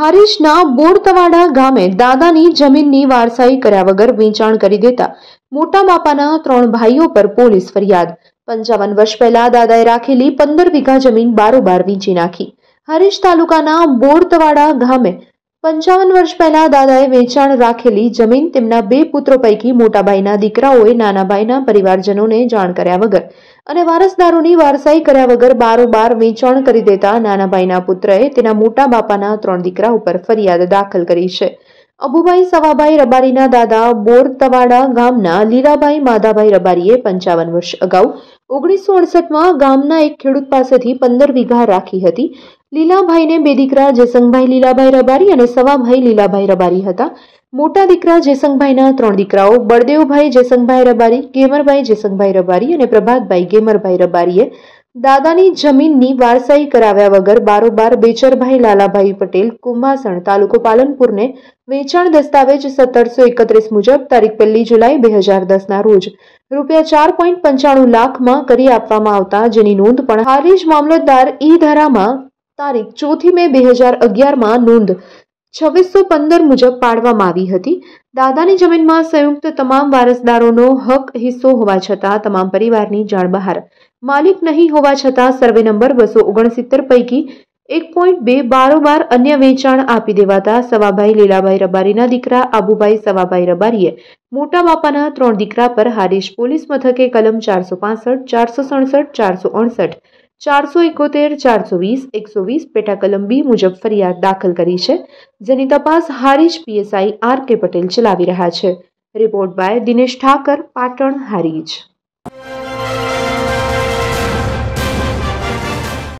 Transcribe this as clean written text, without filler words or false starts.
હારીજના બોરતવાડા ગામે દાદાની જમીનની વારસાઈ કર્યા વગર વેચાણ કરી દેતા મોટા બાપાના 3 ભાઈઓ પર પોલીસ ફરિયાદ। 55 વર્ષ પહેલા દાદાએ રાખેલી 15 વીઘા જમીન બારોબાર વેચી નાખી। હારીજ તાલુકાના બોરતવાડા ગામે 55 વર્ષ પહેલા દાદાએ વેચાણ રાખેલી જમીન તેમના 2 પુત્રો પૈકી મોટા ભાઈના દીકરાઓએ નાના ભાઈના પરિવારજનોને જાણ કર્યા વગર અને વારસદારોની વારસાઈ કર્યા વગર બારોબાર વેચાણ કરી દેતા નાના ભાઈના પુત્રએ તેના મોટા બાપાના 3 દીકરા ઉપર ફરિયાદ દાખલ કરી છે। અબુભાઈ સવાભાઈ રબારીના દાદા બોરતવાડા ગામના લીલાભાઈ માધાભાઈ રબારીએ 55 વર્ષ અગાઉ 1968માં ગામના એક ખેડૂત પાસેથી 15 વીઘા રાખી હતી। લીલાભાઈને 2 દીકરા જેસંગભાઈ લીલાભાઈ રબારી અને સવાભાઈ લીલાભાઈ રબારી હતા। મોટા દીકરા જેસંગભાઈના 3 દીકરાઓ બળદેવભાઈ જેસંગભાઈ રબારી, ગેમરભાઈ જેસંગભાઈ રબારી અને પ્રભાતભાઈ ગેમરભાઈ રબારીએ દાદાની જમીનની વારસાઈ કરાવ્યા વગર બારોબાર બેચરભાઈ લાલાભાઈ પટેલ, કુંભાસણ, તાલુકો પાલનપુરને વેચાણ દસ્તાવેજ 1731 મુજબ તારીખ 1 જુલાઈ 2010ના રોજ રૂપિયા 4.95 લાખમાં કરી આપવામાં આવતા જેની નોંધ પણ હારીજ મામલતદાર ઈ ધારામાં તારીખ 4 મે 2011માં નોંધ 2615 મુજબ પાડવામાં આવી હતી। દાદાની જમીનમાં સંયુક્ત તમામ વારસદારોનો હક હિસ્સો હોવા છતાં તમામ પરિવારની જાણ બહાર માલિક નહીં હોવા છતાં સર્વે નંબર 269 પૈકી 1.2 બારોબાર અન્ય વેચાણ આપી દેવાતા સવાભાઈ લીલાભાઈ રબારીના દીકરા આબુભાઈ સવાભાઈ રબારીએ મોટા બાપાના 3 દીકરા પર હારીજ પોલીસ મથકે કલમ 465, 467, 468, 471, 420, 120 પેટા કલમ B મુજબ ફરિયાદ દાખલ કરી છે, જેની તપાસ હારીજ PSI RK પટેલ ચલાવી રહ્યા છે। Report by Dinesh Thakar, Patan, Harij.